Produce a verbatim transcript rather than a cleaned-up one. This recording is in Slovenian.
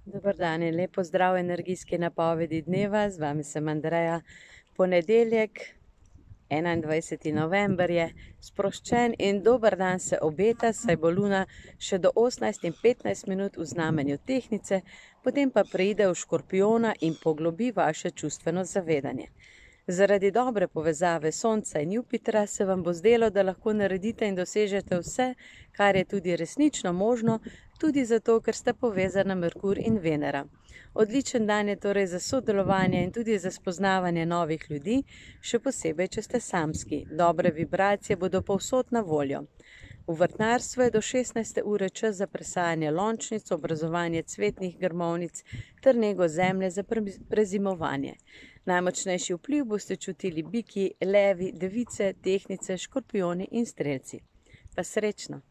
Dober dan in lep pozdrav energijski napovedi dneva. Z vami sem Andreja. Ponedeljek, enaindvajseti november je, sproščen in dober dan se obeta, saj bo luna še do osemnajst in petnajst minut v znamenju Tehtnice, potem pa preide v Škorpijona in poglobi vaše čustveno zavedanje. Zaradi dobre povezave Sonca in Jupitra se vam bo zdelo, da lahko naredite in dosežete vse, kar je tudi resnično možno, tudi zato, ker sta povezana Merkur in Venera. Odličen dan je torej za sodelovanje in tudi za spoznavanje novih ljudi, še posebej, če ste samski. Dobre vibracije bodo povsod na voljo. V vrtnarstvu je do šestnajste ure čas za presajanje lončnic, obrazovanje cvetnih grmovnic ter nego zemlje za prezimovanje. Najmočnejši vpliv boste čutili biki, levi, device, tehtnice, škorpijoni in strelci. Pa srečno!